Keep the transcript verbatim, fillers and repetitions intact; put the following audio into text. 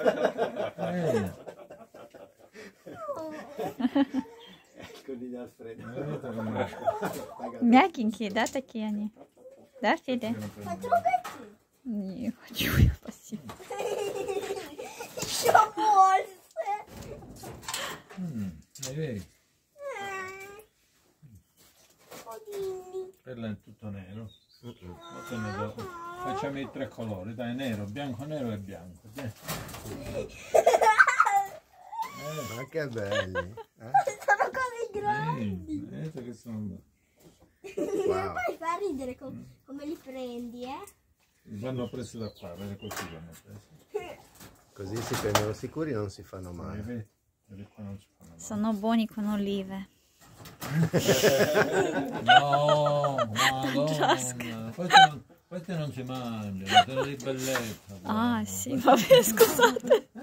Eh. Coniglio Alfredo. Мягенькие, да, такие они? Да, Федя? Потрогайте. Не хочу я, спасибо. Еще больше. Vedi? Codini. Quello è tutto nero. Facciamo i tre colori, dai, nero, bianco, nero e bianco. Dai. Ma che belli. Eh? Sono così grandi. Vedete che sono... Wow. Poi fa ridere com come li prendi, eh? Vanno presi da qua, vedi così vanno presi. Così si prendono sicuri, non si fanno male. Vedi, vedi qua non si fanno male. Sono buoni con olive. No, madonna, questi non, questi non si mangiano, sono di bellezza. Ah, sì, vabbè, scusate.